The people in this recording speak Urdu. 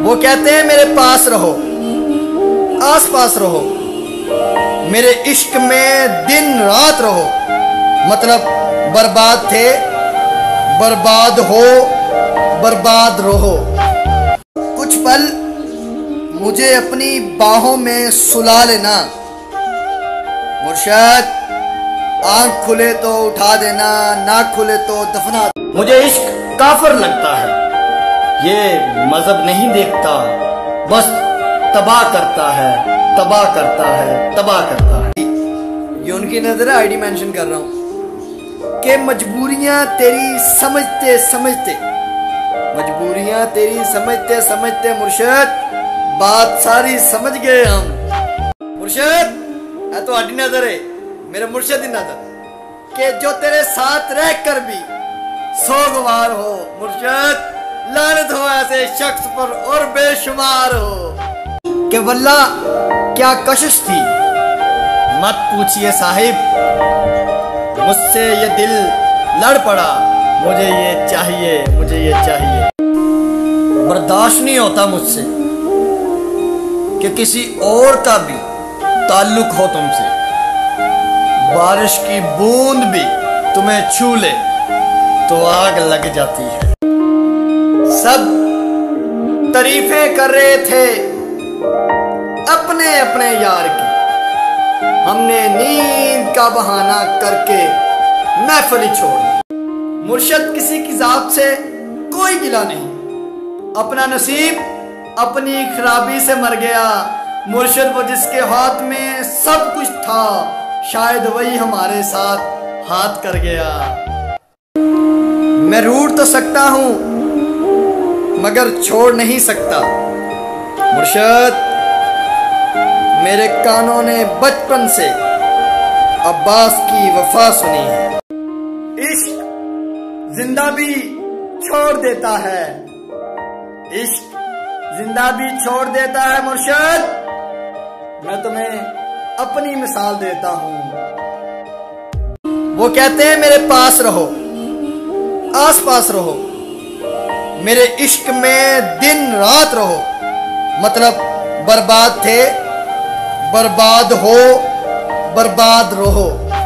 وہ کہتے ہیں میرے پاس رہو، آس پاس رہو، میرے عشق میں دن رات رہو، مطلب برباد تھے برباد ہو برباد رہو۔ کچھ پل مجھے اپنی باہوں میں سلا لینا مرشد، آنکھ کھلے تو اٹھا دینا، نہ کھلے تو دفنا دینا۔ مجھے عشق کافر لگتا ہے، یہ مذہب نہیں دیکھتا، بس تباہ کرتا ہے تباہ کرتا ہے تباہ کرتا ہے۔ یہ ان کی نظر ہے، آئی ڈی مینشن کر رہا ہوں کہ مجبوریاں تیری سمجھتے سمجھتے، مجبوریاں تیری سمجھتے سمجھتے مرشد بات ساری سمجھ گئے ہم۔ مرشد اے تو آڈی نظر ہے، میرے مرشد کی نظر کہ جو تیرے ساتھ رہ کر بھی سوگوار ہو، مرشد لعنت ہو ایسے شخص پر اور بے شمار ہو۔ کہ واللہ کیا کشش تھی، مت پوچھئے صاحب، مجھ سے یہ دل لڑ پڑا، مجھے یہ چاہیے مجھے یہ چاہیے۔ برداشت نہیں ہوتا مجھ سے کہ کسی اور کا بھی تعلق ہو تم سے، بارش کی بوند بھی تمہیں چھو لے تو آگ لگ جاتی ہے۔ سب تعریفیں کر رہے تھے اپنے اپنے یار کی، ہم نے نیند کا بہانہ کر کے محفل ہی چھوڑ دی۔ مرشد کسی کی ذات سے کوئی گلہ نہیں، اپنا نصیب اپنی خرابی سے مر گیا۔ مرشد وہ جس کے ہاتھ میں سب کچھ تھا، شاید وہی ہمارے ساتھ ہاتھ کر گیا۔ میں روٹ تو سکتا ہوں مگر چھوڑ نہیں سکتا مرشد۔ میرے کانوں نے بچپن سے عباس کی وفا سنی ہے۔ عشق زندہ بھی چھوڑ دیتا ہے، عشق زندہ بھی چھوڑ دیتا ہے مرشد۔ میں تمہیں اپنی مثال دیتا ہوں۔ وہ کہتے ہیں میرے پاس رہو، آس پاس رہو، میرے عشق میں دن رات رہو، مطلب برباد تھے برباد ہو برباد رہو۔